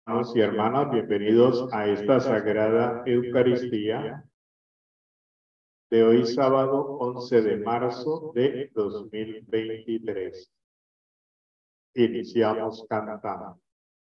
Hermanos y hermanas, bienvenidos a esta Sagrada Eucaristía de hoy sábado 11 de marzo de 2023. Iniciamos cantando.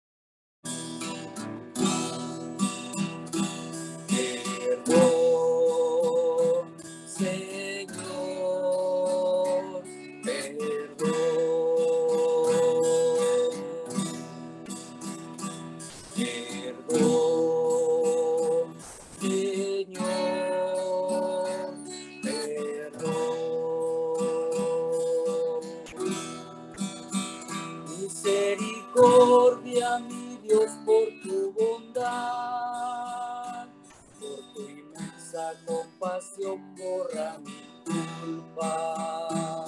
Misericordia, mi Dios, por tu bondad, por tu inmensa compasión, borra mi culpa.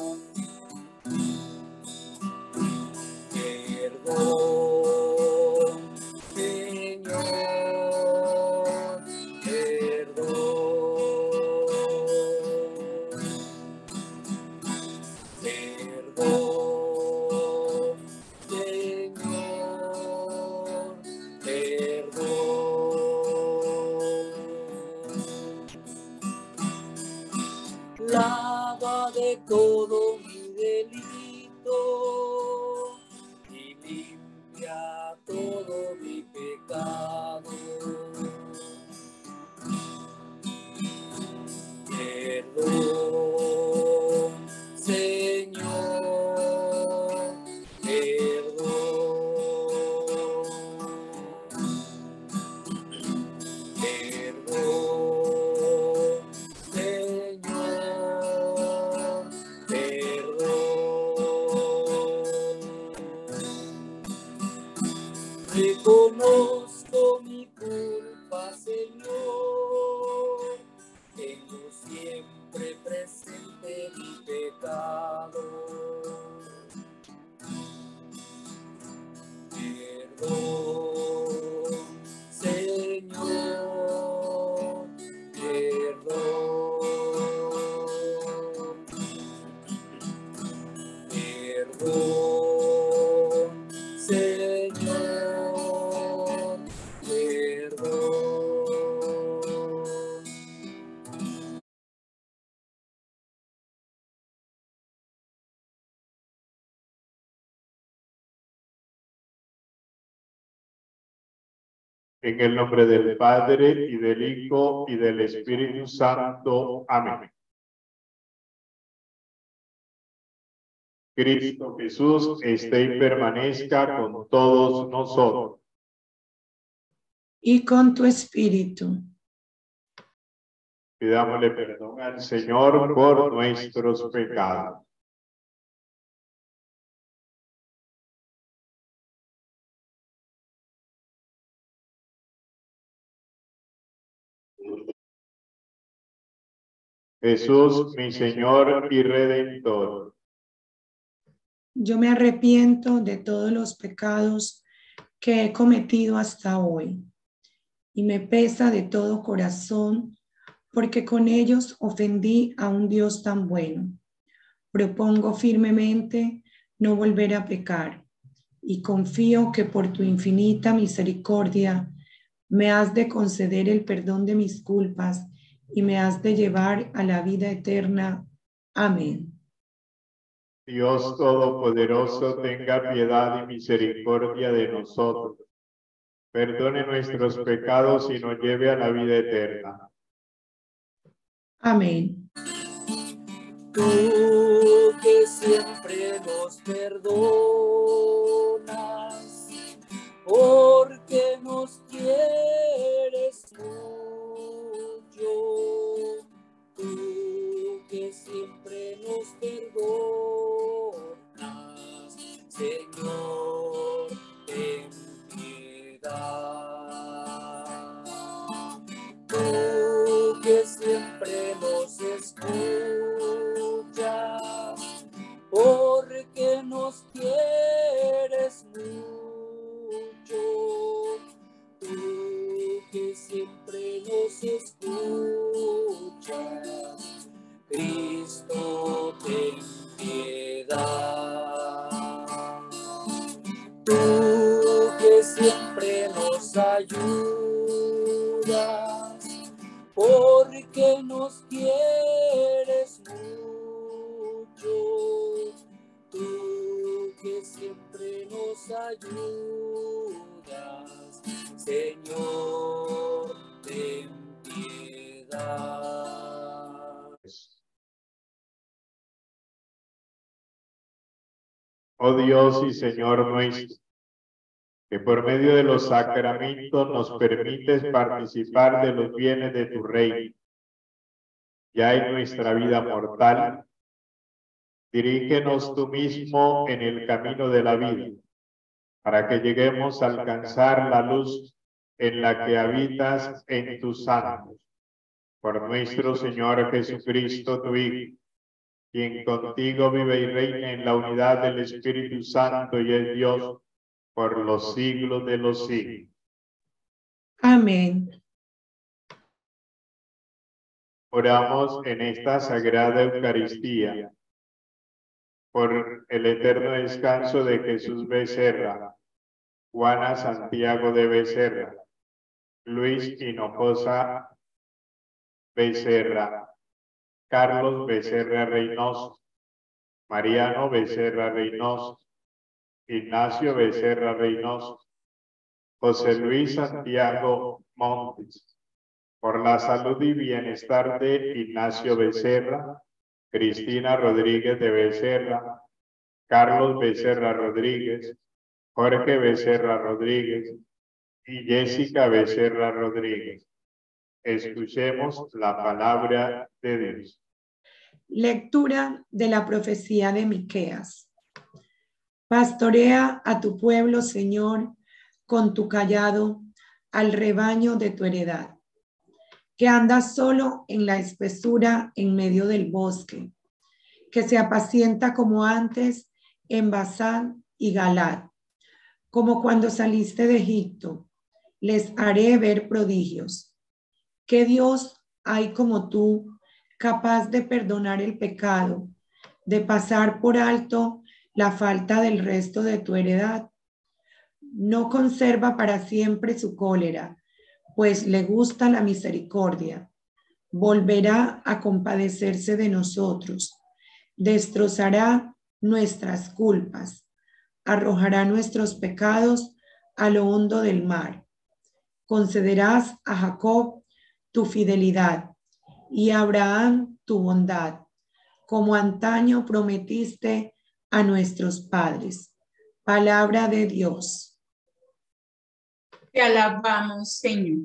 Perdón, Señor, perdón, perdón. Señor, perdón. Lava de todo mi delito y limpia todo mi pecado. Perdón, Señor, perdón, perdón, Señor, perdón. Reconozco mi culpa, Señor, tengo siempre presente mi pecado. Perdón, Señor, perdón, perdón, Señor, perdón. En el nombre del Padre, y del Hijo, y del Espíritu Santo. Amén. Cristo Jesús esté y permanezca con todos nosotros. Y con tu espíritu. Pidámosle perdón al Señor por nuestros pecados. Jesús, mi Señor y Redentor. Yo me arrepiento de todos los pecados que he cometido hasta hoy y me pesa de todo corazón porque con ellos ofendí a un Dios tan bueno. Propongo firmemente no volver a pecar y confío que por tu infinita misericordia me has de conceder el perdón de mis culpas y me has de llevar a la vida eterna. Amén. Dios Todopoderoso, tenga piedad y misericordia de nosotros. Perdone nuestros pecados y nos lleve a la vida eterna. Amén. Tú que siempre nos perdonas, porque nos quieres mucho. Tú que siempre nos perdonas, Señor, ten piedad. Tú que siempre nos escuchas, porque nos quieres mucho. Tú que siempre nos escuchas, Cristo, ten piedad. Tú que siempre nos nos ayudas, porque nos quieres mucho, tú que siempre nos ayudas, Señor, ten piedad. Oh Dios y Señor nuestro, que por medio de los sacramentos nos permites participar de los bienes de tu reino. Ya en nuestra vida mortal, dirígenos tú mismo en el camino de la vida, para que lleguemos a alcanzar la luz en la que habitas en tus santos. Por nuestro Señor Jesucristo, tu Hijo, quien contigo vive y reina en la unidad del Espíritu Santo y es Dios por los siglos de los siglos. Amén. Oramos en esta sagrada Eucaristía por el eterno descanso de Jesús Becerra, Juana Santiago de Becerra, Luis Hinojosa Becerra, Carlos Becerra Reynoso, Mariano Becerra Reynoso, Ignacio Becerra Reynoso, José Luis Santiago Montes, por la salud y bienestar de Ignacio Becerra, Cristina Rodríguez de Becerra, Carlos Becerra Rodríguez, Jorge Becerra Rodríguez y Jessica Becerra Rodríguez. Escuchemos la palabra de Dios. Lectura de la profecía de Miqueas. Pastorea a tu pueblo, Señor, con tu cayado, al rebaño de tu heredad, que anda solo en la espesura en medio del bosque, que se apacienta como antes en Basán y Galad, como cuando saliste de Egipto. Les haré ver prodigios. ¿Qué Dios hay como tú, capaz de perdonar el pecado, de pasar por alto la falta del resto de tu heredad? No conserva para siempre su cólera, pues le gusta la misericordia. Volverá a compadecerse de nosotros, destrozará nuestras culpas, arrojará nuestros pecados a lo hondo del mar. Concederás a Jacob tu fidelidad y a Abraham tu bondad, como antaño prometiste a nuestros padres. Palabra de Dios. Te alabamos, Señor.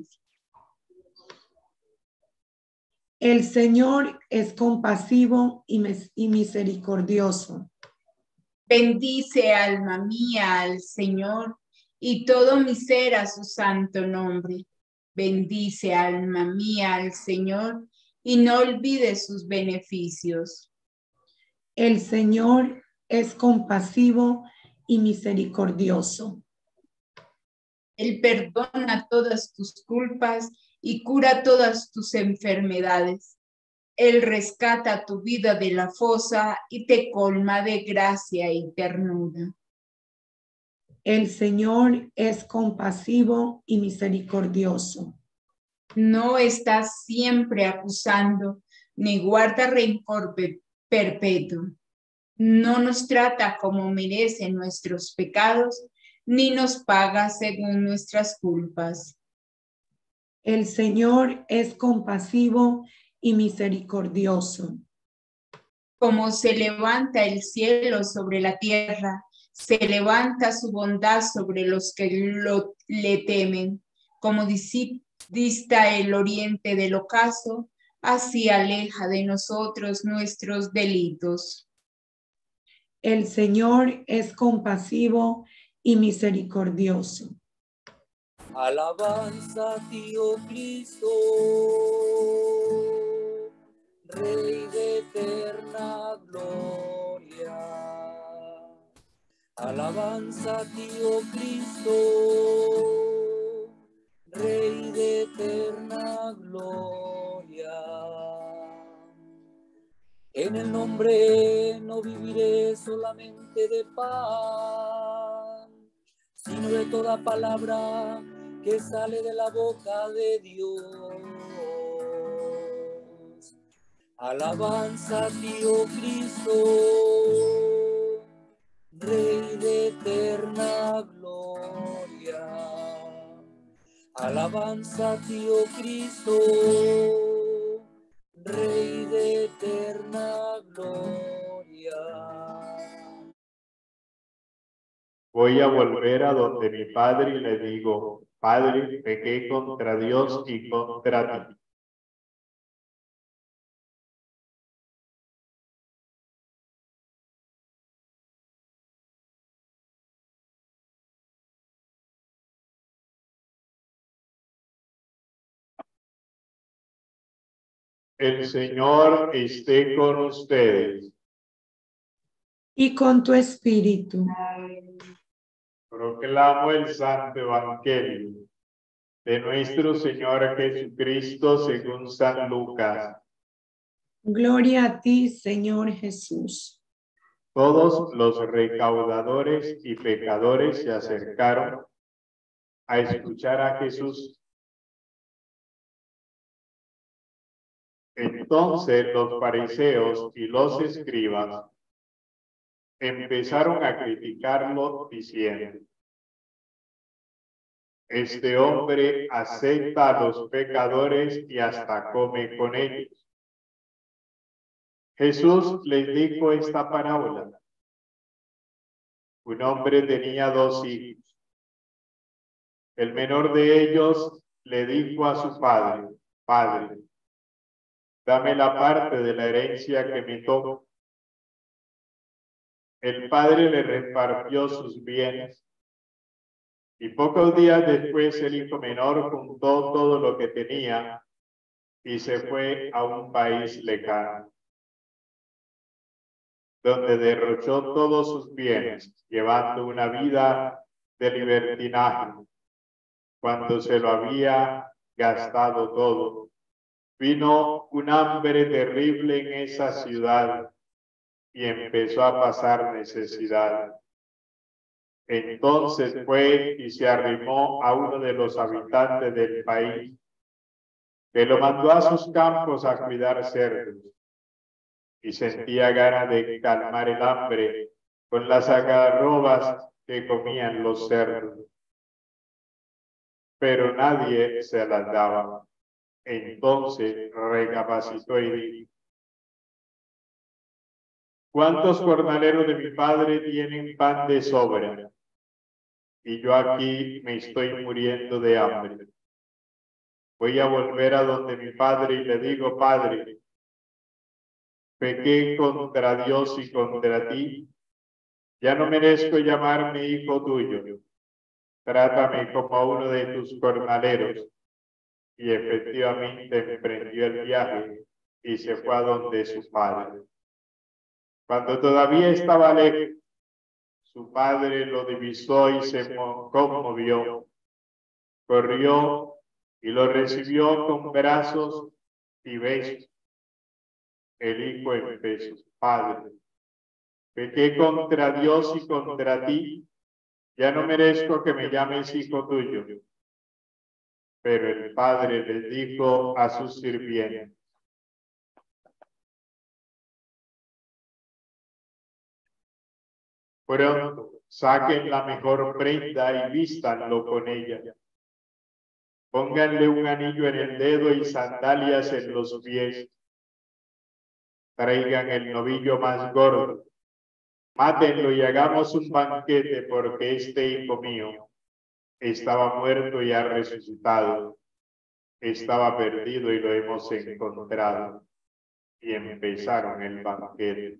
El Señor es compasivo y misericordioso. Bendice, alma mía, al Señor, y todo mi ser a su santo nombre. Bendice, alma mía, al Señor, y no olvides sus beneficios. El Señor es compasivo y misericordioso. Él perdona todas tus culpas y cura todas tus enfermedades. Él rescata tu vida de la fosa y te colma de gracia y ternura. El Señor es compasivo y misericordioso. No está siempre acusando, ni guarda rencor perpetuo. No nos trata como merecen nuestros pecados, ni nos paga según nuestras culpas. El Señor es compasivo y misericordioso. Como se levanta el cielo sobre la tierra, se levanta su bondad sobre los que le temen. Como dista el oriente del ocaso, así aleja de nosotros nuestros delitos. El Señor es compasivo y misericordioso. Alabanza a ti, oh Cristo, Rey de eterna gloria. Alabanza a ti, oh Cristo, Rey de eterna gloria. En el nombre no viviré solamente de pan, sino de toda palabra que sale de la boca de Dios. Alabanza a ti, oh Cristo, Rey de eterna gloria. Alabanza a ti, oh Cristo, Rey de eterna gloria. Voy a volver a donde mi padre y le digo, Padre, pequé contra Dios y contra ti. El Señor esté con ustedes. Y con tu espíritu. Proclamo el Santo Evangelio de nuestro Señor Jesucristo según San Lucas. Gloria a ti, Señor Jesús. Todos los recaudadores y pecadores se acercaron a escuchar a Jesús. Entonces los fariseos y los escribas empezaron a criticarlo diciendo: este hombre acepta a los pecadores y hasta come con ellos. Jesús les dijo esta parábola. Un hombre tenía 2 hijos. El menor de ellos le dijo a su padre: Padre, dame la parte de la herencia que me toca. El padre le repartió sus bienes. Y pocos días después el hijo menor juntó todo lo que tenía y se fue a un país lejano, donde derrochó todos sus bienes, llevando una vida de libertinaje. Cuando se lo había gastado todo, vino un hambre terrible en esa ciudad y empezó a pasar necesidad. Entonces fue y se arrimó a uno de los habitantes del país, que lo mandó a sus campos a cuidar cerdos, y sentía ganas de calmar el hambre con las algarrobas que comían los cerdos. Pero nadie se las daba. Entonces recapacitó y dijo: ¿cuántos jornaleros de mi padre tienen pan de sobra? Y yo aquí me estoy muriendo de hambre. Voy a volver a donde mi padre y le digo: Padre, pequé contra Dios y contra ti. Ya no merezco llamarme hijo tuyo. Trátame como a uno de tus jornaleros. Y efectivamente emprendió el viaje y se fue a donde su padre. Cuando todavía estaba lejos, su padre lo divisó y se conmovió. Corrió y lo recibió con brazos y besos. El hijo empezó: Padre, pequé contra Dios y contra ti. Ya no merezco que me llames hijo tuyo. Pero el padre les dijo a sus sirvientes: pronto saquen la mejor prenda y vístanlo con ella. Pónganle un anillo en el dedo y sandalias en los pies. Traigan el novillo más gordo. Mátenlo y hagamos un banquete, porque este hijo mío estaba muerto y ha resucitado. Estaba perdido y lo hemos encontrado. Y empezaron el banquete.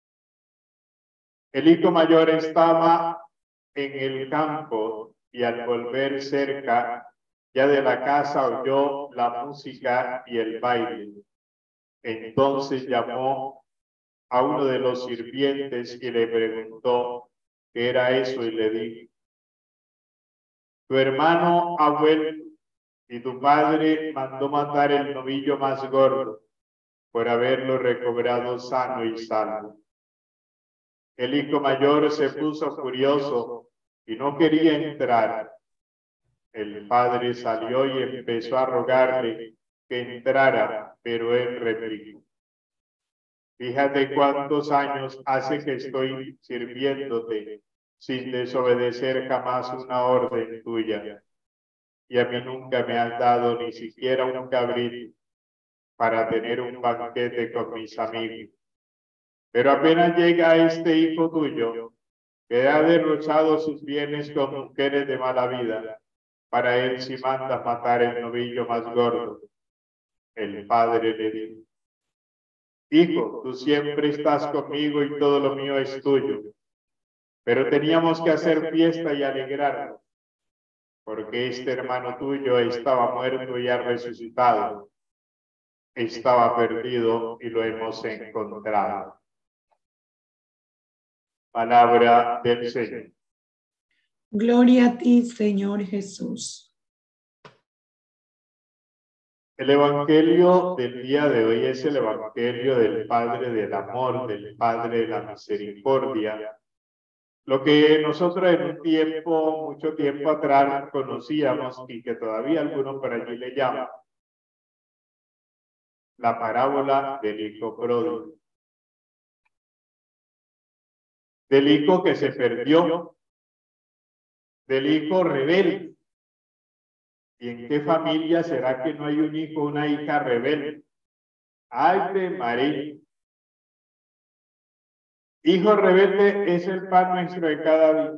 El hijo mayor estaba en el campo y al volver cerca ya de la casa oyó la música y el baile. Entonces llamó a uno de los sirvientes y le preguntó qué era eso y le dijo: tu hermano ha vuelto y tu padre mandó matar el novillo más gordo por haberlo recobrado sano y salvo. El hijo mayor se puso furioso y no quería entrar. El padre salió y empezó a rogarle que entrara, pero él replicó: fíjate cuántos años hace que estoy sirviéndote sin desobedecer jamás una orden tuya, y a mí nunca me has dado ni siquiera un cabrito para tener un banquete con mis amigos. Pero apenas llega este hijo tuyo, que ha derrochado sus bienes con mujeres de mala vida, para él sí mandas matar el novillo más gordo. El padre le dijo: hijo, tú siempre estás conmigo y todo lo mío es tuyo, pero teníamos que hacer fiesta y alegrarnos, porque este hermano tuyo estaba muerto y ha resucitado, estaba perdido y lo hemos encontrado. Palabra del Señor. Gloria a ti, Señor Jesús. El evangelio del día de hoy es el evangelio del Padre del amor, del Padre de la misericordia. Lo que nosotros en un tiempo, mucho tiempo atrás conocíamos y que todavía algunos por allí le llaman la parábola del hijo pródigo. Del hijo que se perdió, del hijo rebelde. ¿Y en qué familia será que no hay un hijo o una hija rebelde? ¡Ave María! Hijo rebelde es el pan nuestro de cada día.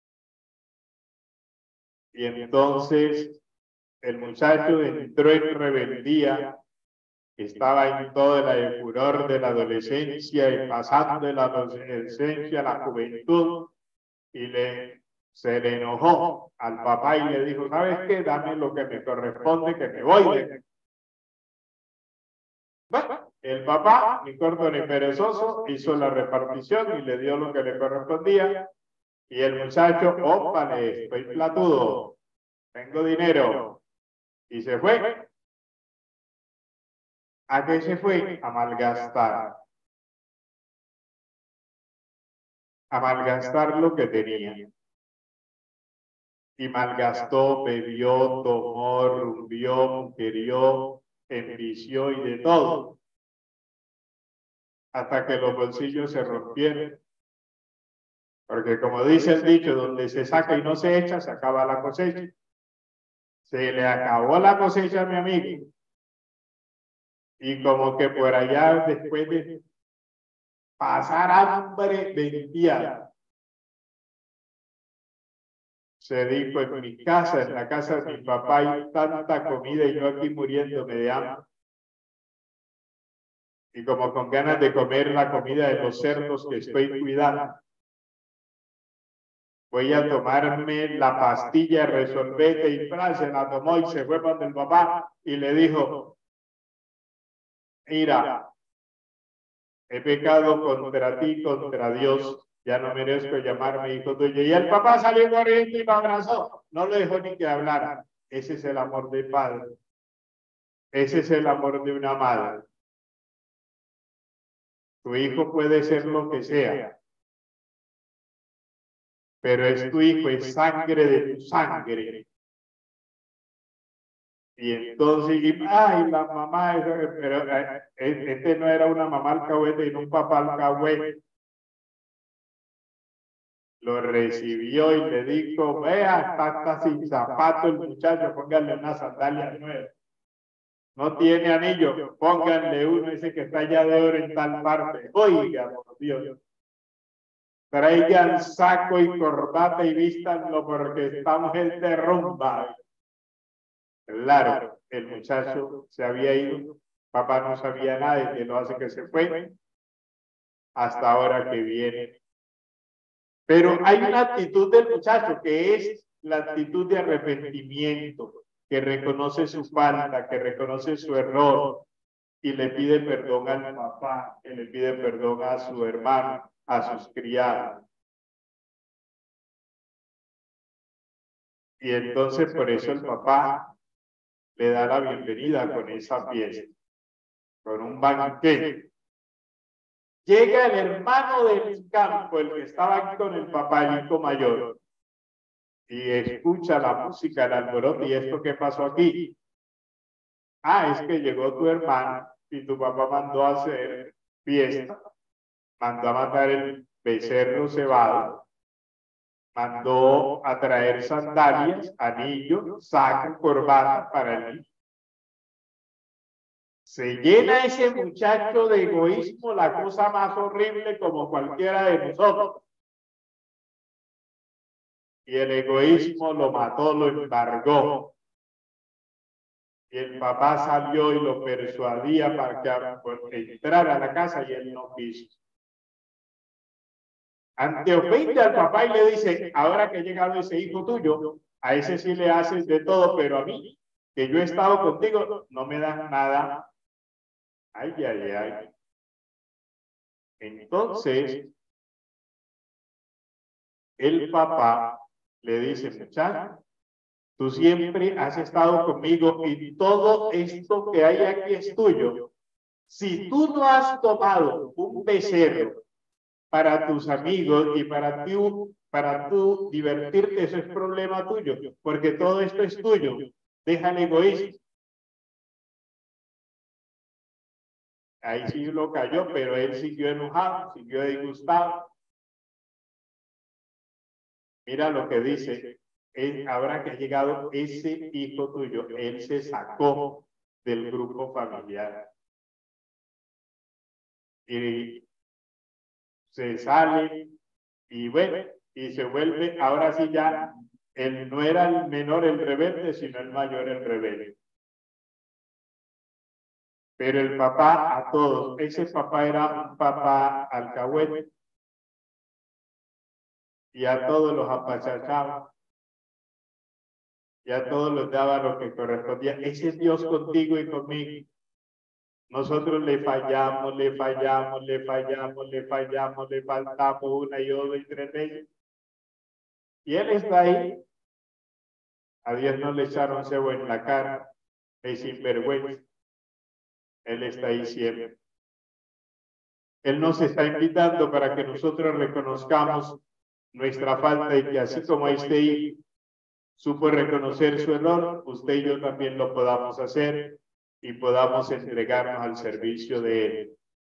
Y entonces el muchacho entró en rebeldía, estaba en todo el furor de la adolescencia y pasando de la adolescencia a la juventud, y se le enojó al papá y le dijo: ¿sabes qué? Dame lo que me corresponde, que me voy. Bueno, el papá, ni corto ni perezoso, hizo la repartición y le dio lo que le correspondía. Y el muchacho: ópale, estoy platudo, tengo dinero. Y se fue. ¿A qué se fue? A malgastar. A malgastar lo que tenía. Y malgastó, bebió, tomó, rumbió, mujerió, envició y de todo. Hasta que los bolsillos se rompieron. Porque como dice el dicho, donde se saca y no se echa, se acaba la cosecha. Se le acabó la cosecha a mi amigo. Y como que por allá, después de pasar hambre, vendía. Se dijo: en mi casa, en la casa de mi papá, hay tanta comida y yo aquí muriéndome de hambre. Y como con ganas de comer la comida de los cerdos que estoy cuidando, voy a tomarme la pastilla Resolvete, y se la tomó y se fue donde el papá y le dijo: mira, he pecado contra ti, contra Dios, ya no merezco llamarme hijo tuyo. Y el papá salió corriendo y lo abrazó, no lo dejó ni que hablara. Ese es el amor del padre, ese es el amor de una madre. Tu hijo puede ser lo que sea, pero es tu hijo, es sangre de tu sangre. Y entonces, ay, la mamá, pero este no era una mamá alcahuete, sino un papá alcahuete. Lo recibió y le dijo: vea, está sin zapato el muchacho, pónganle una sandalia nueva. No tiene anillo, pónganle uno ese que está allá de oro en tal parte. Oiga, por Dios. Traigan saco y corbata y vístanlo porque estamos en derrumba. Claro, el muchacho se había ido, papá no sabía nada y que lo hace que se fue, hasta ahora que viene. Pero hay una actitud del muchacho que es la actitud de arrepentimiento, que reconoce su falta, que reconoce su error y le pide perdón al papá, que le pide perdón a su hermano, a sus criados. Y entonces por eso el papá le da la bienvenida con esa fiesta, con un banquete. Llega el hermano del campo, el que estaba aquí con el papá, el hijo mayor, y escucha la música, el alboroto. ¿Y esto qué pasó aquí? Ah, es que llegó tu hermana y tu papá mandó a hacer fiesta, mandó a matar el becerro cebado, mandó a traer sandalias, anillos, saco, corbata para el niño. Se llena ese muchacho de egoísmo, la cosa más horrible como cualquiera de nosotros. Y el egoísmo lo mató, lo embargó. Y el papá salió y lo persuadía para que entrara a la casa y él no quiso. Ante ofende al papá y le dice, ahora que ha llegado ese hijo tuyo, a ese sí le haces de todo, pero a mí, que yo he estado contigo, no me das nada. Ay, ay, ay. Entonces, el papá le dice, muchacho, tú siempre has estado conmigo y todo esto que hay aquí es tuyo. Si tú no has tomado un becerro para tus amigos y para tú divertirte, eso es problema tuyo, porque todo esto es tuyo. Deja el egoísmo. Ahí sí lo cayó, pero él siguió enojado, siguió disgustado. Mira lo que dice, ahora que ha llegado ese hijo tuyo, él se sacó del grupo familiar. Y se sale y bueno, y se vuelve, ahora sí ya, él no era el menor el rebelde, sino el mayor el rebelde. Pero el papá a todos, ese papá era un papá alcahuete, y a todos los apachachaba, y a todos les daba lo que correspondía. Ese es Dios contigo y conmigo. Nosotros le fallamos, le faltamos una y otra y tres veces. Y Él está ahí. A Dios no le echaron cebo en la cara, es sinvergüenza. Él está ahí siempre. Él nos está invitando para que nosotros reconozcamos nuestra falta y que así como este hijo supo reconocer su error, usted y yo también lo podamos hacer y podamos entregarnos al servicio de Él.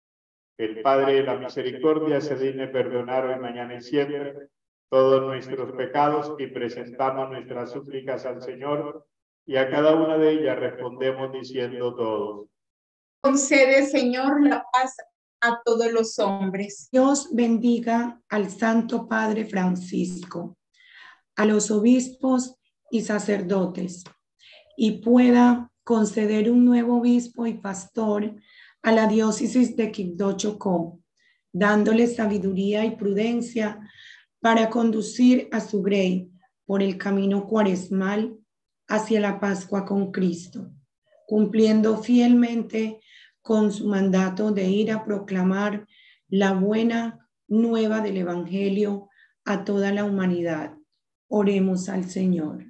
El Padre de la Misericordia se digne perdonar hoy, mañana y siempre todos nuestros pecados y presentamos nuestras súplicas al Señor y a cada una de ellas respondemos diciendo todos. Concede, Señor, la paz a todos los hombres. Dios bendiga al Santo Padre Francisco, a los obispos y sacerdotes, y pueda conceder un nuevo obispo y pastor a la diócesis de Quibdó Chocó, dándole sabiduría y prudencia para conducir a su grey por el camino cuaresmal hacia la Pascua con Cristo, cumpliendo fielmente con su mandato de ir a proclamar la buena nueva del Evangelio a toda la humanidad. Oremos al Señor.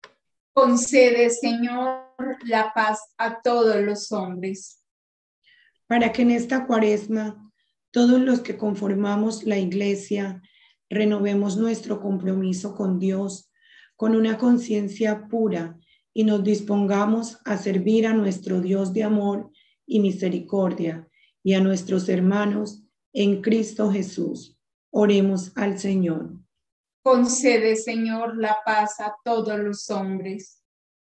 Concede, Señor, la paz a todos los hombres. Para que en esta cuaresma todos los que conformamos la Iglesia renovemos nuestro compromiso con Dios con una conciencia pura y nos dispongamos a servir a nuestro Dios de amor y misericordia y a nuestros hermanos en Cristo Jesús. Oremos al Señor. Concede, Señor, la paz a todos los hombres.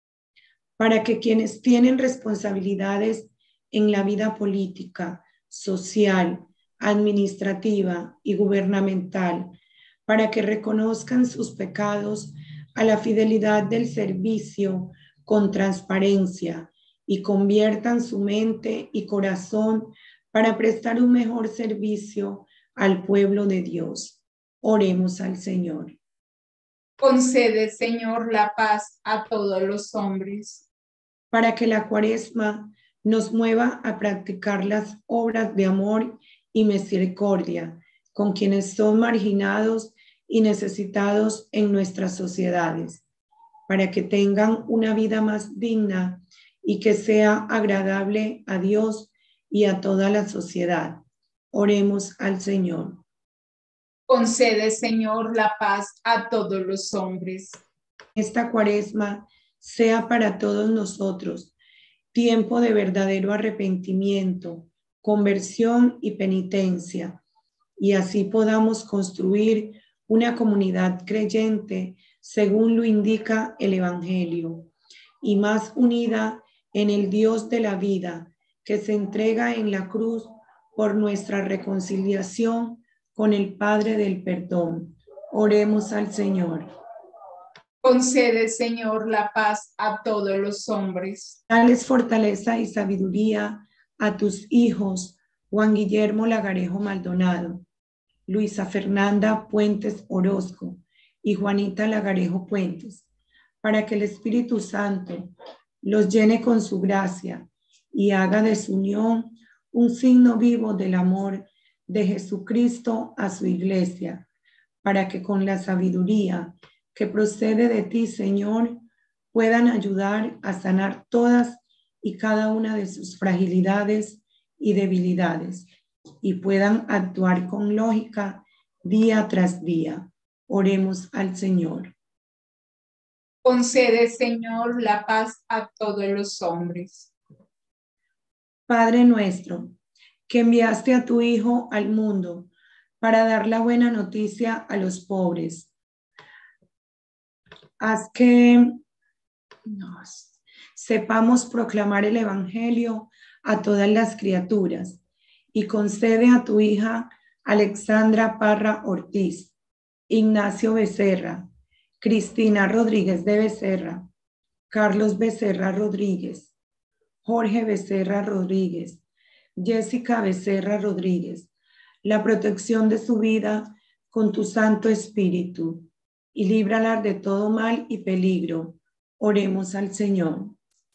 Para que quienes tienen responsabilidades en la vida política, social, administrativa y gubernamental, para que reconozcan sus pecados a la fidelidad del servicio con transparencia y conviertan su mente y corazón para prestar un mejor servicio al pueblo de Dios. Oremos al Señor. Concede, Señor, la paz a todos los hombres. Para que la cuaresma nos mueva a practicar las obras de amor y misericordia con quienes son marginados y necesitados en nuestras sociedades, para que tengan una vida más digna y que sea agradable a Dios y a toda la sociedad. Oremos al Señor. Concede, Señor, la paz a todos los hombres. esta Cuaresma sea para todos nosotros tiempo de verdadero arrepentimiento, conversión y penitencia, y así podamos construir una comunidad creyente según lo indica el Evangelio, y más unida en el Dios de la vida, que se entrega en la cruz por nuestra reconciliación con el Padre del perdón. Oremos al Señor. Concede, Señor, la paz a todos los hombres. Dales fortaleza y sabiduría a tus hijos, Juan Guillermo Lagarejo Maldonado, Luisa Fernanda Puentes Orozco y Juanita Lagarejo Puentes, para que el Espíritu Santo los llene con su gracia y haga de su unión un signo vivo del amor de Jesucristo a su iglesia, para que con la sabiduría que procede de ti, Señor, puedan ayudar a sanar todas y cada una de sus fragilidades y debilidades, y puedan actuar con lógica día tras día. Oremos al Señor. Concede, Señor, la paz a todos los hombres. Padre nuestro, que enviaste a tu Hijo al mundo para dar la buena noticia a los pobres, haz que sepamos proclamar el Evangelio a todas las criaturas, y concede a tu hija Alexandra Parra Ortiz, Ignacio Becerra, Cristina Rodríguez de Becerra, Carlos Becerra Rodríguez, Jorge Becerra Rodríguez, Jessica Becerra Rodríguez, la protección de su vida con tu Santo Espíritu, y líbralas de todo mal y peligro. Oremos al Señor.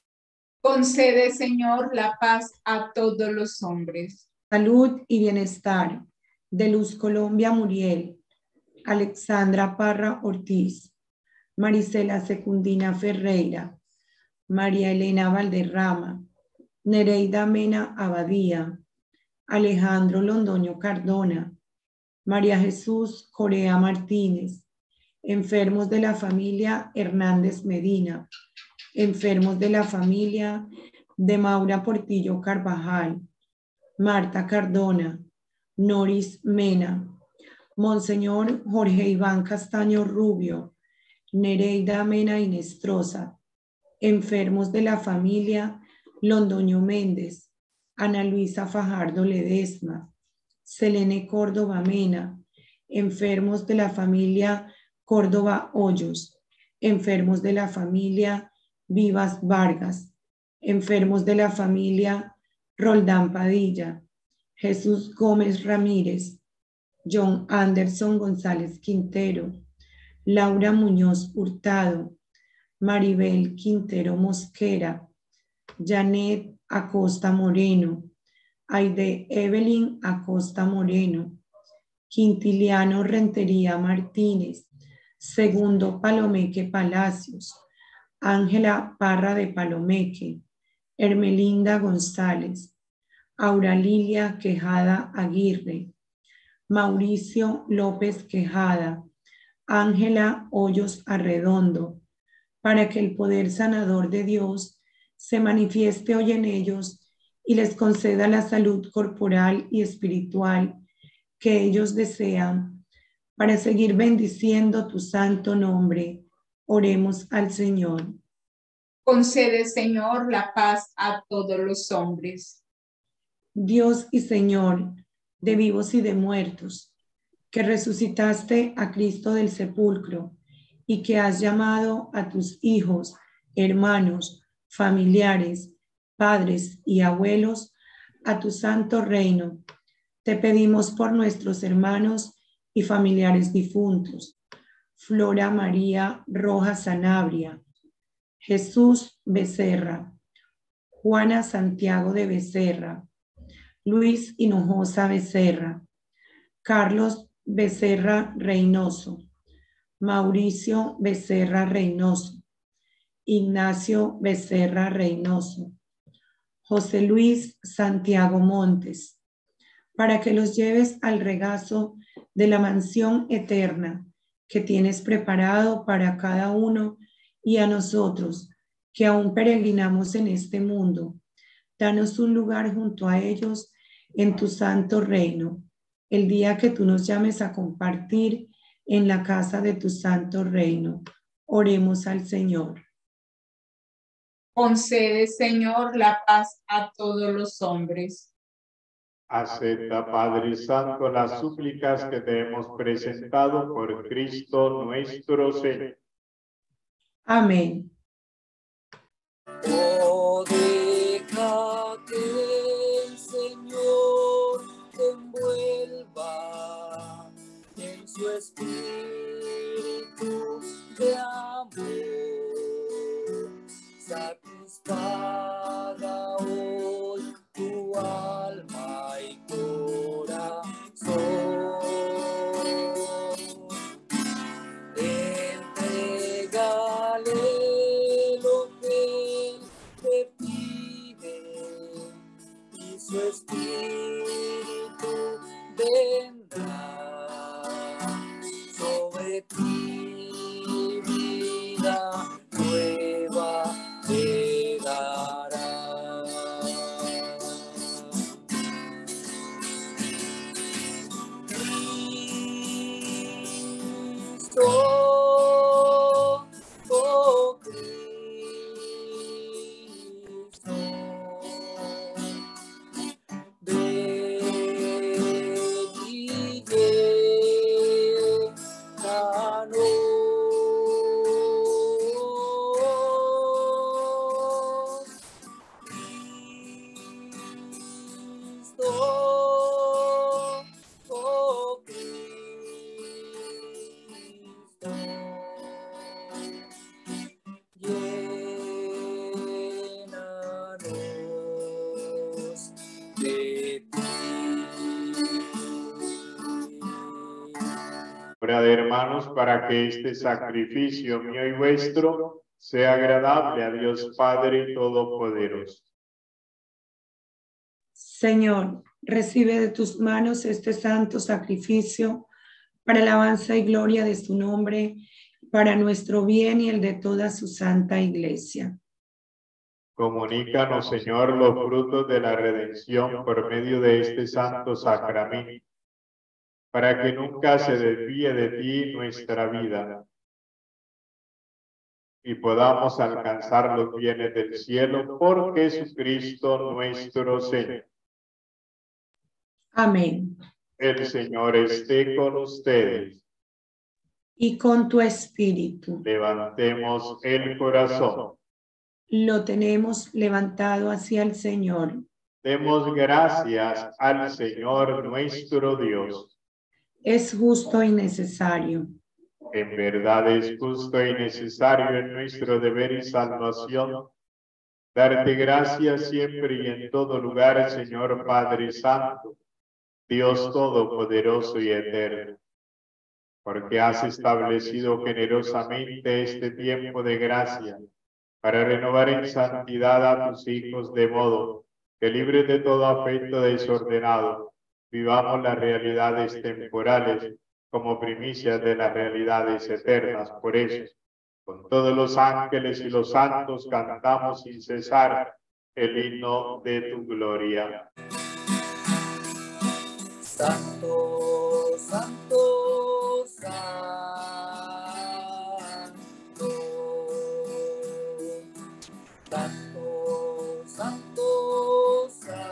Concede, Señor, la paz a todos los hombres. Salud y bienestar de Luz Colombia Muriel, Alexandra Parra Ortiz, Marisela Secundina Ferreira, María Elena Valderrama, Nereida Mena Abadía, Alejandro Londoño Cardona, María Jesús Corea Martínez, enfermos de la familia Hernández Medina, enfermos de la familia de Maura Portillo Carvajal, Marta Cardona, Noris Mena, Monseñor Jorge Iván Castaño Rubio, Nereida Mena Inestrosa, enfermos de la familia Londoño Méndez, Ana Luisa Fajardo Ledesma, Selene Córdoba Mena, enfermos de la familia Córdoba Hoyos, enfermos de la familia Vivas Vargas, enfermos de la familia Roldán Padilla, Jesús Gómez Ramírez, John Anderson González Quintero, Laura Muñoz Hurtado, Maribel Quintero Mosquera, Janet Acosta Moreno, Aide Evelyn Acosta Moreno, Quintiliano Rentería Martínez, Segundo Palomeque Palacios, Ángela Parra de Palomeque, Hermelinda González, Auralilia Quejada Aguirre, Mauricio López Quejada, Ángela Hoyos Arredondo, para que el poder sanador de Dios se manifieste hoy en ellos y les conceda la salud corporal y espiritual que ellos desean, para seguir bendiciendo tu santo nombre. Oremos al Señor. Concede, Señor, la paz a todos los hombres. Dios y Señor, de vivos y de muertos, que resucitaste a Cristo del sepulcro y que has llamado a tus hijos, hermanos, familiares, padres y abuelos a tu santo reino, te pedimos por nuestros hermanos y familiares difuntos, Flora María Rojas Sanabria, Jesús Becerra, Juana Santiago de Becerra, Luis Hinojosa Becerra, Carlos Becerra Reynoso, Mauricio Becerra Reynoso, Ignacio Becerra Reynoso, José Luis Santiago Montes, para que los lleves al regazo de la mansión eterna que tienes preparado para cada uno y a nosotros, que aún peregrinamos en este mundo, danos un lugar junto a ellos en tu santo reino, el día que tú nos llames a compartir en la casa de tu santo reino. Oremos al Señor. Concede, Señor, la paz a todos los hombres. Acepta, Padre Santo, las súplicas que te hemos presentado por Cristo nuestro Señor. Amén. Oh, deja que el Señor te envuelva en su espíritu de amor. Satisfaga hoy tu alma y corazón. Entrégale lo que Él te pide y su espíritu vendrá sobre ti, vida nueva te dará. Cristo, oh Cristo, ven y llénanos. Cristo, oh Cristo, llénanos de ti. Orad, hermanos, para que este sacrificio mío y vuestro sea agradable a Dios Padre Todopoderoso. Señor, recibe de tus manos este santo sacrificio para alabanza y gloria de su nombre, para nuestro bien y el de toda su santa iglesia. Comunícanos, Señor, los frutos de la redención por medio de este santo sacramento, para que nunca se desvíe de ti nuestra vida y podamos alcanzar los bienes del cielo por Jesucristo nuestro Señor. Amén. El Señor esté con ustedes. Y con tu espíritu. Levantemos el corazón. Lo tenemos levantado hacia el Señor. Demos gracias al Señor nuestro Dios. Es justo y necesario. En verdad es justo y necesario en nuestro deber y salvación darte gracias siempre y en todo lugar, Señor Padre Santo, Dios Todopoderoso y Eterno, porque has establecido generosamente este tiempo de gracia para renovar en santidad a tus hijos, de modo que libres de todo afecto desordenado, vivamos las realidades temporales como primicias de las realidades eternas. Por eso, con todos los ángeles y los santos cantamos sin cesar el himno de tu gloria. Santo, santo, santo. Santo, santo,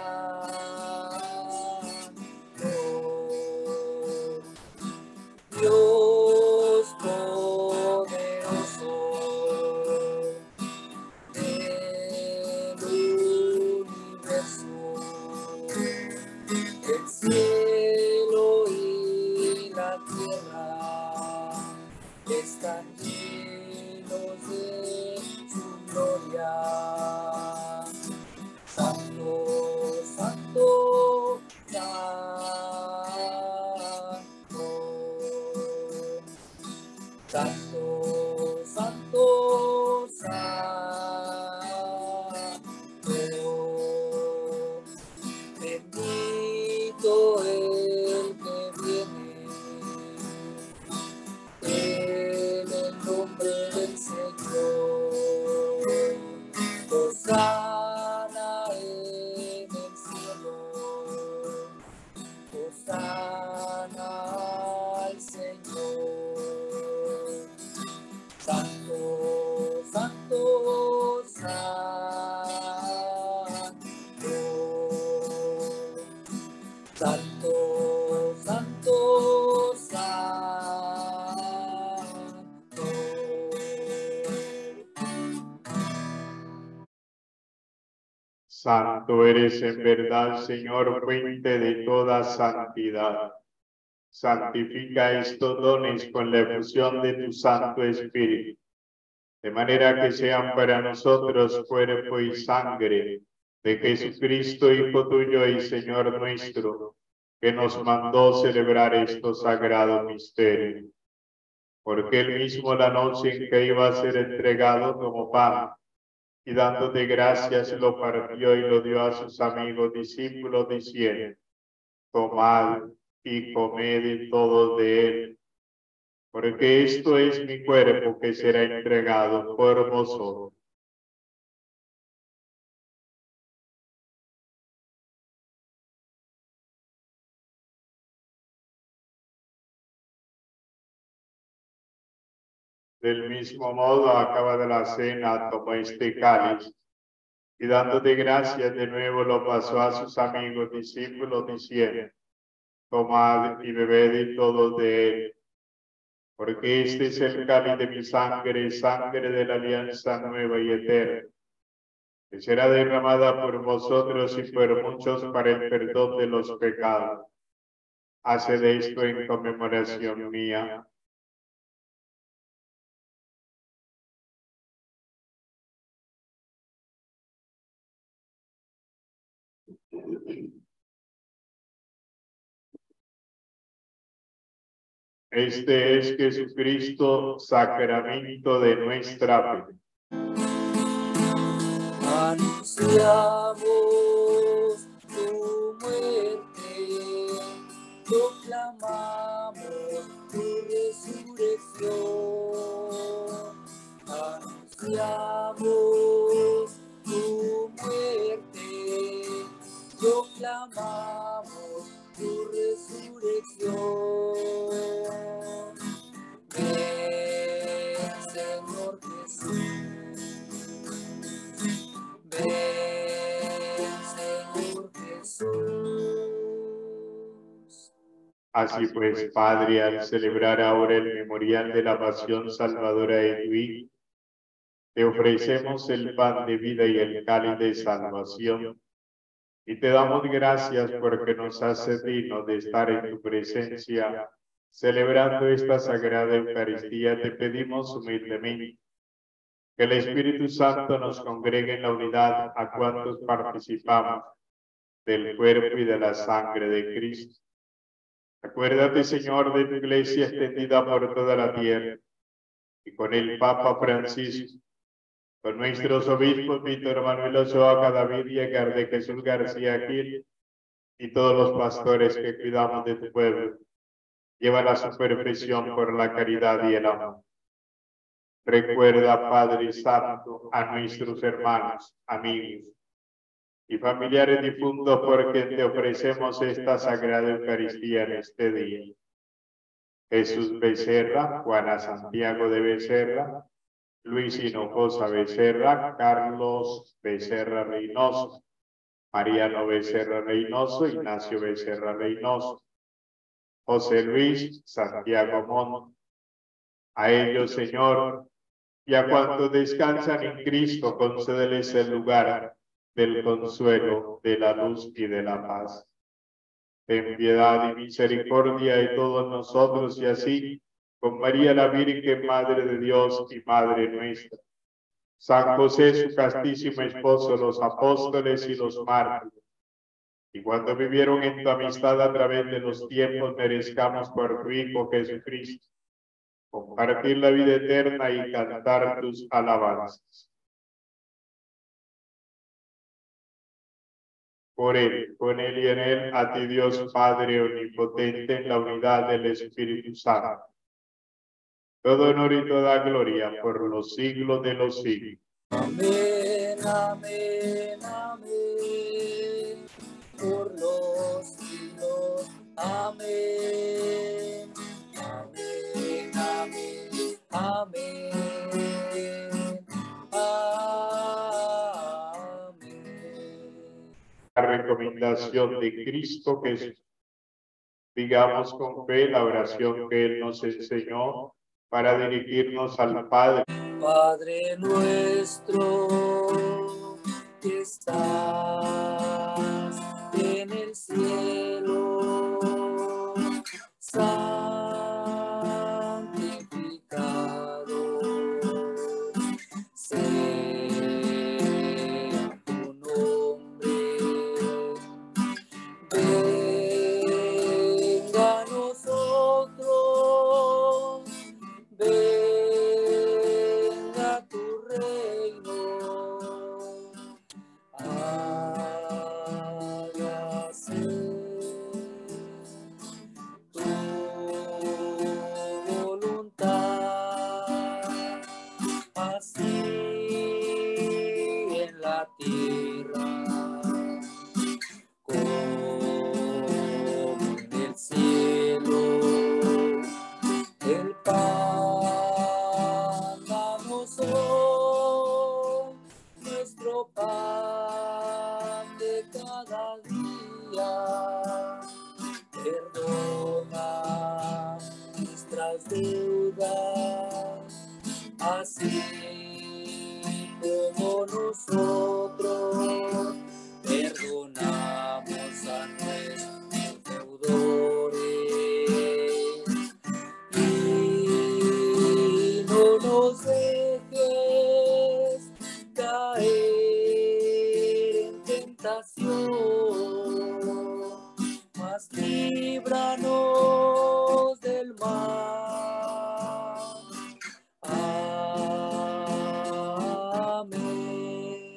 santo. Dios poderoso del universo. El cielo y la tierra están llenos de su gloria. Santo, santo, santo. Santo, santo, santo. Bendito el que viene en el nombre del Señor. Santo eres en verdad, Señor, fuente de toda santidad. Santifica estos dones con la efusión de tu Santo Espíritu, de manera que sean para nosotros cuerpo y sangre de Jesucristo, Hijo tuyo y Señor nuestro, que nos mandó celebrar estos sagrados misterios. Porque él mismo la noche en que iba a ser entregado tomó pan, y dándote gracias lo partió y lo dio a sus amigos discípulos, diciendo: tomad y comed todos de él, porque esto es mi cuerpo que será entregado por vosotros. Del mismo modo, acabada la cena, tomó este cáliz, y dándote gracias de nuevo lo pasó a sus amigos discípulos, diciendo: tomad y bebed todos de él, porque este es el cáliz de mi sangre, sangre de la alianza nueva y eterna, que será derramada por vosotros y por muchos para el perdón de los pecados. Haced esto en conmemoración mía. Este es Jesucristo, sacramento de nuestra fe. Anunciamos tu muerte, proclamamos tu resurrección. Anunciamos tu muerte, proclamamos tu resurrección. Ven, Señor Jesús. Ven, Señor Jesús. Así pues, Padre, al celebrar ahora el memorial de la pasión salvadora de tu Hijo, te ofrecemos el pan de vida y el cáliz de salvación, y te damos gracias porque nos haces dignos de estar en tu presencia, celebrando esta sagrada Eucaristía. Te pedimos humildemente que el Espíritu Santo nos congregue en la unidad a cuantos participamos del cuerpo y de la sangre de Cristo. Acuérdate, Señor, de tu iglesia extendida por toda la tierra, y con el Papa Francisco, con nuestros obispos Víctor Manuel Ochoa, David y Edgar de Jesús García Gil, y todos los pastores que cuidamos de tu pueblo. Llévala a su perfección por la caridad y el amor. Recuerda, Padre Santo, a nuestros hermanos, amigos y familiares difuntos por quien te ofrecemos esta sagrada Eucaristía en este día. Jesús Becerra, Juana Santiago de Becerra, Luis Hinojosa Becerra, Carlos Becerra Reynoso, Mariano Becerra Reynoso, Ignacio Becerra Reynoso, José Luis Santiago Montt. A ellos, Señor, y a cuantos descansan en Cristo, concédeles el lugar del consuelo, de la luz y de la paz. Ten piedad y misericordia de todos nosotros, y así, con María la Virgen, Madre de Dios y Madre nuestra, San José, su castísimo esposo, los apóstoles y los mártires, y cuando vivieron en tu amistad a través de los tiempos, merezcamos por tu Hijo Jesucristo compartir la vida eterna y cantar tus alabanzas. Por él, con él y en él, a ti Dios Padre omnipotente, en la unidad del Espíritu Santo. Todo honor y toda gloria por los siglos de los siglos. Amén, amén, amén. Por los siglos. Amén. Amén, amén, amén. Amén. La recomendación de Cristo Jesús. Digamos con fe la oración que Él nos enseñó para dirigirnos al Padre. Padre nuestro, que estás en el cielo, santificado sea tu nombre. Venga a nosotros, venga tu reino, hágase tu voluntad, así en la tierra como en el cielo. El pan danos hoy, nuestro pan de cada día. Perdona nuestras deudas, así como nosotros perdonamos a nuestros deudores. Y no nos dejes caer en tentación, mas líbranos del mal. Amén.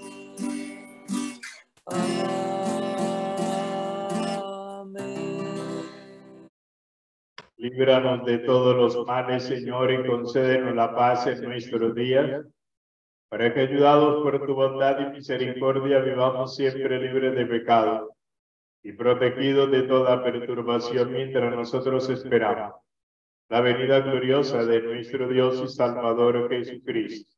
Amén. Líbranos de todos los males, Señor, y concédenos la paz en nuestros días, para que, ayudados por tu bondad y misericordia, vivamos siempre libres de pecado y protegidos de toda perturbación mientras nosotros esperamos la venida gloriosa de nuestro Dios y Salvador Jesucristo.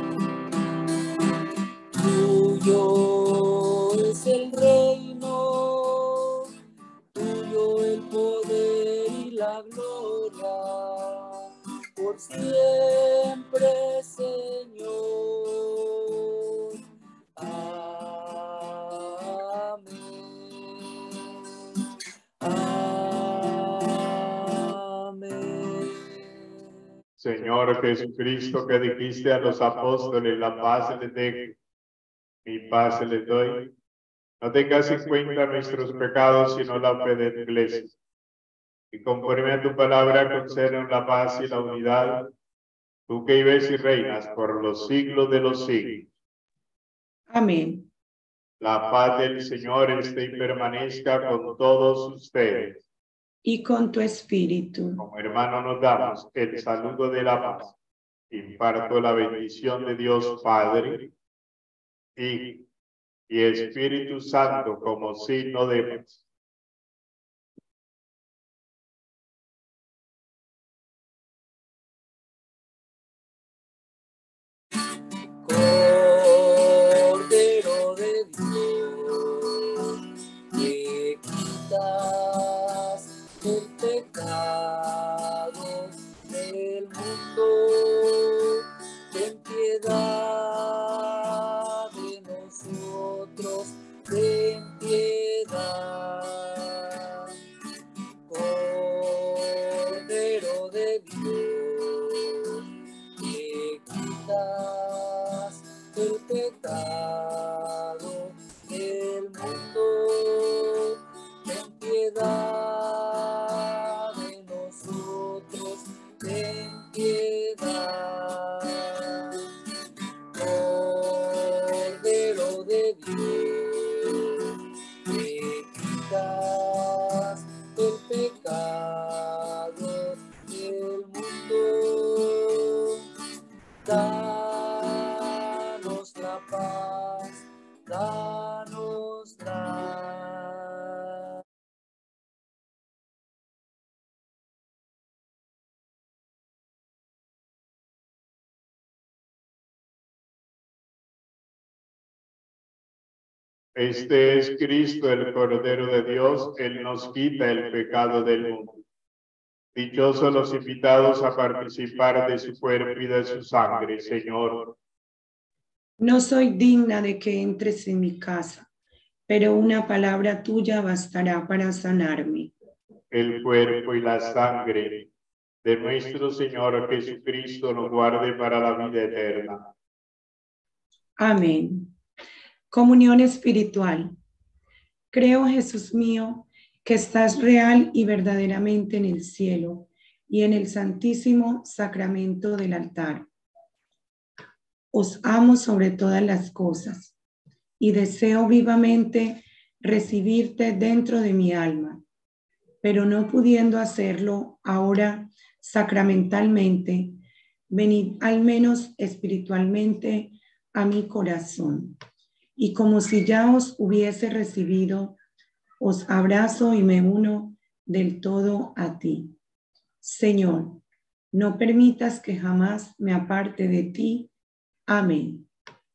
Tuyo es el reino, tuyo el poder y la gloria, por siempre, Señor. Amén. Amén. Señor Jesucristo, que dijiste a los apóstoles, la paz les dejo, mi paz les doy. No tengas en cuenta nuestros pecados, sino la fe de tu iglesia. Y conforme a tu palabra, concédenos la paz y la unidad, tú que vives y reinas por los siglos de los siglos. Amén. La paz del Señor esté y permanezca con todos ustedes. Y con tu espíritu. Como hermanos nos damos el saludo de la paz. Imparto la bendición de Dios Padre, Hijo y Espíritu Santo como signo de paz. Cordero de Dios, que quitas el pecado del mundo, ten piedad de nosotros, ten piedad. Cordero de Dios, que quitas el pecado del mundo, ten piedad de nosotros, ten piedad. Cordero de Dios, que quitas el pecado del mundo, danos la paz, danos la. Este es Cristo, el Cordero de Dios, Él nos quita el pecado del mundo. Dichosos los invitados a participar de su cuerpo y de su sangre, Señor. No soy digna de que entres en mi casa, pero una palabra tuya bastará para sanarme. El cuerpo y la sangre de nuestro Señor Jesucristo nos guarde para la vida eterna. Amén. Comunión espiritual. Creo, Jesús mío, que estás real y verdaderamente en el cielo y en el santísimo sacramento del altar. Os amo sobre todas las cosas y deseo vivamente recibirte dentro de mi alma, pero no pudiendo hacerlo ahora sacramentalmente, venid al menos espiritualmente a mi corazón. Y como si ya os hubiese recibido, os abrazo y me uno del todo a ti. Señor, no permitas que jamás me aparte de ti. Amén.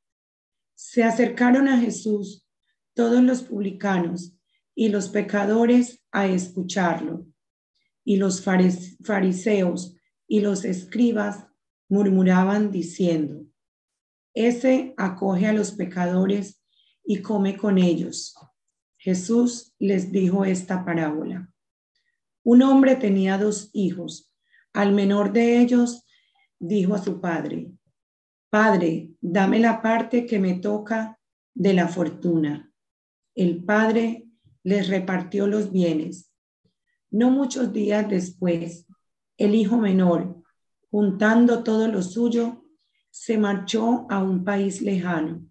Se acercaron a Jesús todos los publicanos y los pecadores a escucharlo. Y los fariseos y los escribas murmuraban diciendo: Ese acoge a los pecadores y come con ellos. Jesús les dijo esta parábola. Un hombre tenía 2 hijos. Al menor de ellos dijo a su padre: Padre, dame la parte que me toca de la fortuna. El padre les repartió los bienes. No muchos días después, el hijo menor, juntando todo lo suyo, se marchó a un país lejano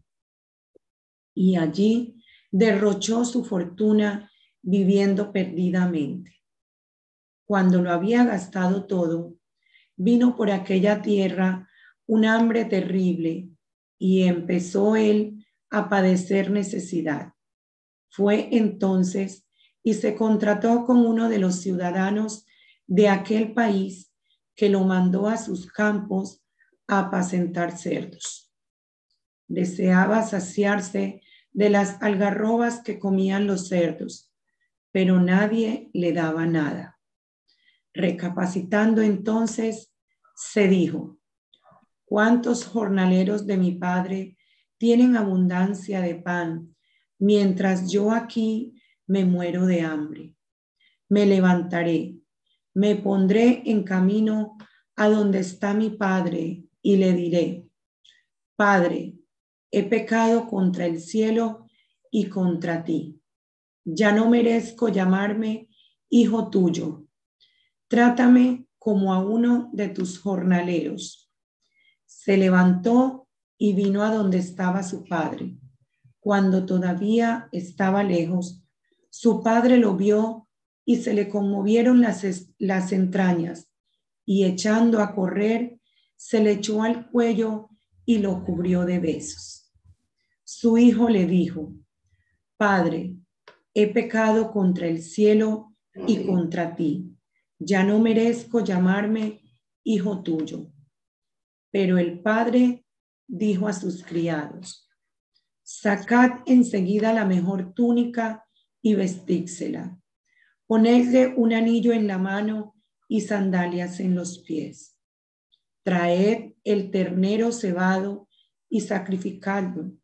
y allí derrochó su fortuna viviendo perdidamente. Cuando lo había gastado todo, vino por aquella tierra un hambre terrible y empezó él a padecer necesidad. Fue entonces y se contrató con uno de los ciudadanos de aquel país que lo mandó a sus campos a apacentar cerdos. Deseaba saciarse de las algarrobas que comían los cerdos, pero nadie le daba nada. Recapacitando entonces, se dijo: ¿Cuántos jornaleros de mi padre tienen abundancia de pan, mientras yo aquí me muero de hambre? Me levantaré, me pondré en camino a donde está mi padre y le diré: Padre, he pecado contra el cielo y contra ti. Ya no merezco llamarme hijo tuyo. Trátame como a uno de tus jornaleros. Se levantó y vino a donde estaba su padre. Cuando todavía estaba lejos, su padre lo vio y se le conmovieron las entrañas, y echando a correr, se le echó al cuello y lo cubrió de besos. Su hijo le dijo: Padre, he pecado contra el cielo y contra ti. Ya no merezco llamarme hijo tuyo. Pero el padre dijo a sus criados: Sacad enseguida la mejor túnica y vestídsela. Ponedle un anillo en la mano y sandalias en los pies. Traed el ternero cebado y sacrificadlo.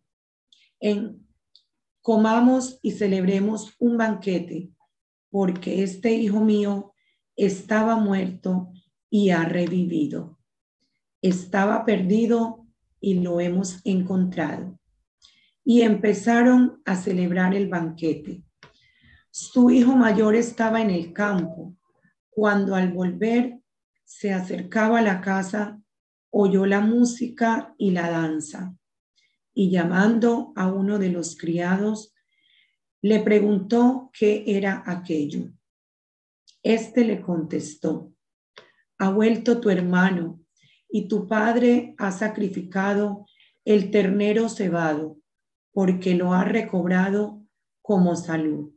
Comamos y celebremos un banquete, porque este hijo mío estaba muerto y ha revivido. Estaba perdido y lo hemos encontrado. Y empezaron a celebrar el banquete. Su hijo mayor estaba en el campo. Cuando al volver se acercaba a la casa, oyó la música y la danza. Y llamando a uno de los criados, le preguntó qué era aquello. Este le contestó: Ha vuelto tu hermano, y tu padre ha sacrificado el ternero cebado, porque lo ha recobrado con salud.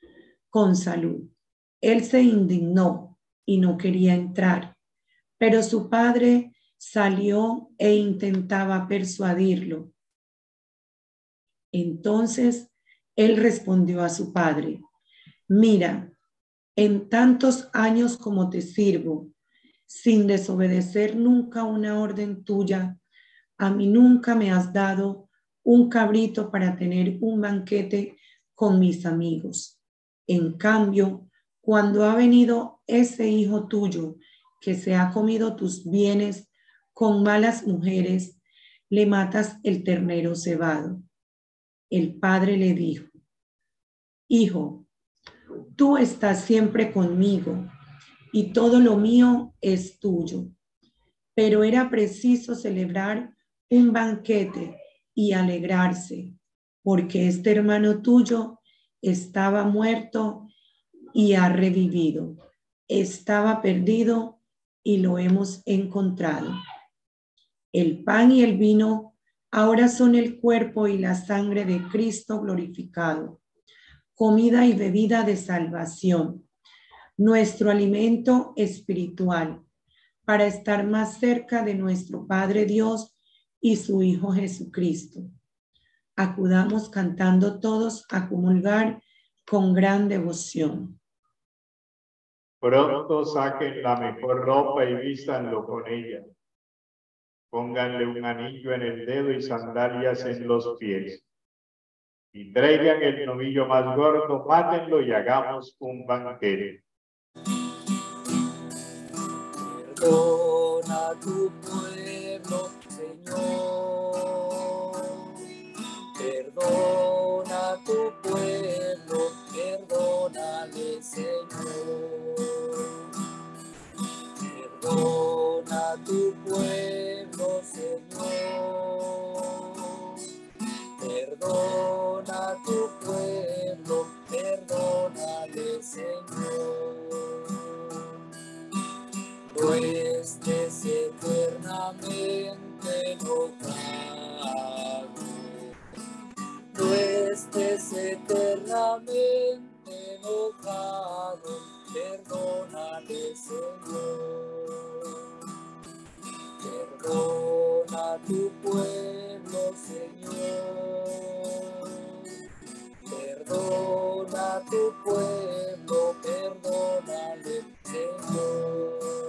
Él se indignó y no quería entrar, pero su padre salió e intentaba persuadirlo. Entonces él respondió a su padre: Mira, en tantos años como te sirvo, sin desobedecer nunca una orden tuya, a mí nunca me has dado un cabrito para tener un banquete con mis amigos. En cambio, cuando ha venido ese hijo tuyo que se ha comido tus bienes con malas mujeres, le matas el ternero cebado. El padre le dijo: Hijo, tú estás siempre conmigo y todo lo mío es tuyo. Pero era preciso celebrar un banquete y alegrarse, porque este hermano tuyo estaba muerto y ha revivido. Estaba perdido y lo hemos encontrado. El pan y el vino ahora son el cuerpo y la sangre de Cristo glorificado, comida y bebida de salvación, nuestro alimento espiritual, para estar más cerca de nuestro Padre Dios y su Hijo Jesucristo. Acudamos cantando todos a comulgar con gran devoción. Pronto saquen la mejor ropa y vístanlo con ella. Pónganle un anillo en el dedo y sandalias en los pies. Y traigan el novillo más gordo, mátenlo y hagamos un banquete. Perdona a tu pueblo, Señor. Perdona a tu pueblo, perdónale, Señor. Perdona a tu pueblo, Señor. Perdona a tu pueblo, perdónale, Señor. No estés eternamente enojado, no estés eternamente enojado, perdónale, Señor. Perdona a tu pueblo, Señor. Perdona a tu pueblo, perdónale, Señor.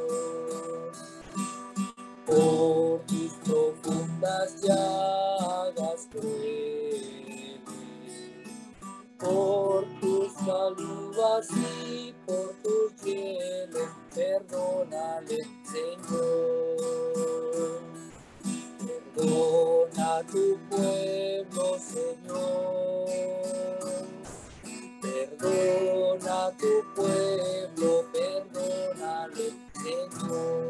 Por tus profundas llagas crueles, por tus calubas y por tus hielos, perdónale, Señor. Perdona a tu pueblo, Señor. Perdona a tu pueblo, perdónale, Señor.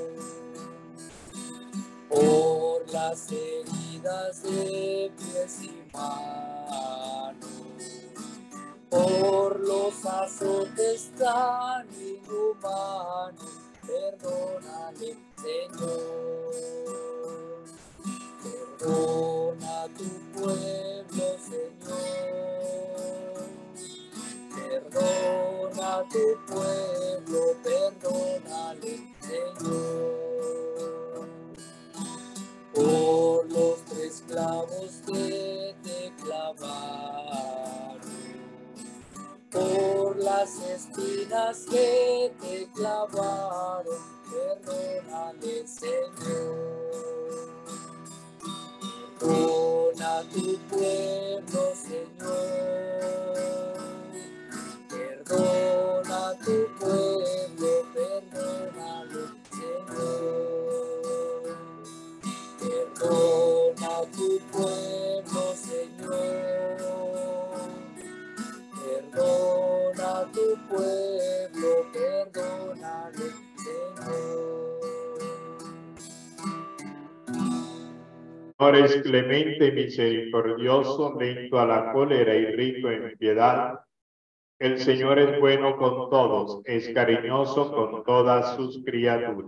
Por las heridas de pies y manos, por los azotes tan inhumanos, perdónale, Señor. Perdona a tu pueblo, Señor. Perdona a tu pueblo, perdónale, Señor. Por los 3 clavos que te clavaron, por las espinas que te clavaron, perdónale, Señor. Perdona a tu pueblo, Señor. Perdona a tu pueblo, perdónale, Señor. Perdona a tu pueblo, Señor. Perdona a tu pueblo, perdónale, Señor. Señor es clemente y misericordioso, lento a la cólera y rico en piedad. El Señor es bueno con todos, es cariñoso con todas sus criaturas.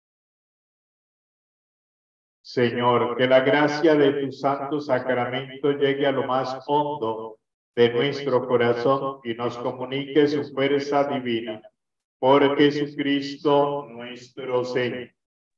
Señor, que la gracia de tu santo sacramento llegue a lo más hondo de nuestro corazón y nos comunique su fuerza divina. Por Jesucristo nuestro Señor.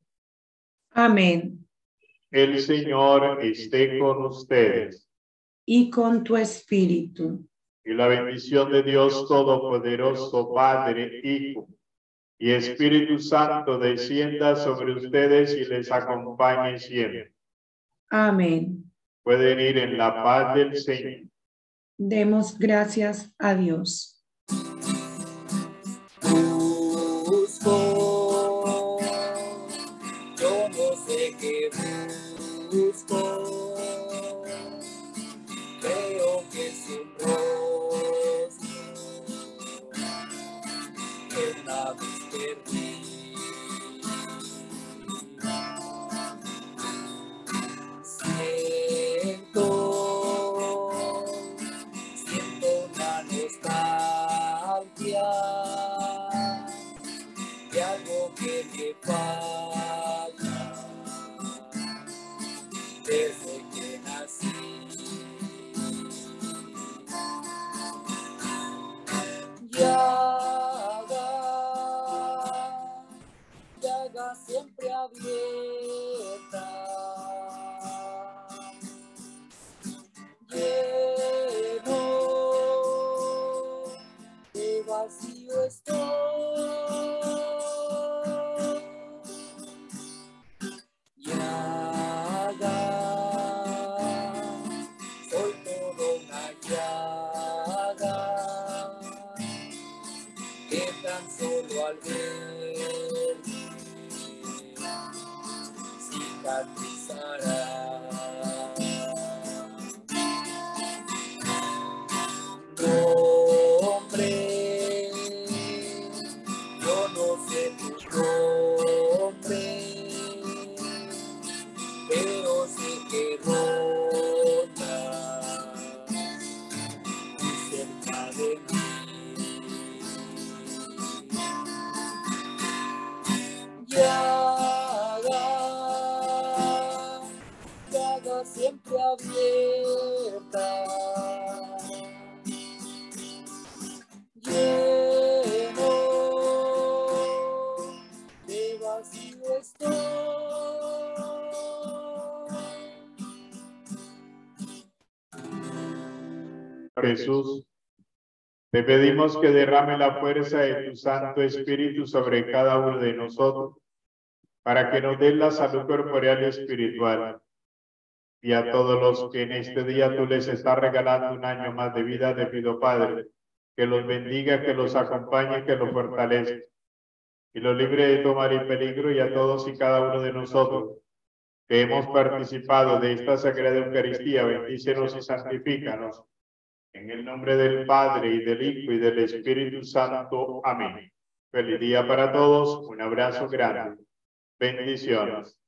Amén. El Señor esté con ustedes. Y con tu espíritu. Y la bendición de Dios Todopoderoso, Padre, Hijo y Espíritu Santo descienda sobre ustedes y les acompañe siempre. Amén. pueden ir en la paz del Señor. Demos gracias a Dios. Busco, yo no sé qué busco, creo que es un rostro que una vez perdí. Siento una nostalgia de algo que me falta desde que nací. Llaga siempre abierta, lleno de vacío estoy. Llaga, soy todo una llaga que tan solo al ver cicatrizará. Nombre, yo no sé tu nombre, pero sé que rondas cerca de mí. Llaga siempre abierta, lleno de vacío estoy. Jesús, te pedimos que derrame la fuerza de tu Santo Espíritu sobre cada uno de nosotros, para que nos dé la salud corporal y espiritual. Y a todos los que en este día tú les estás regalando un año más de vida, te pido, Padre, que los bendiga, que los acompañe, que los fortalezca, y los libre de tomar en peligro, y a todos y cada uno de nosotros que hemos participado de esta Sagrada Eucaristía, bendícenos y santifícanos. En el nombre del Padre, y del Hijo, y del Espíritu Santo. Amén. Feliz día para todos. Un abrazo grande. Bendiciones.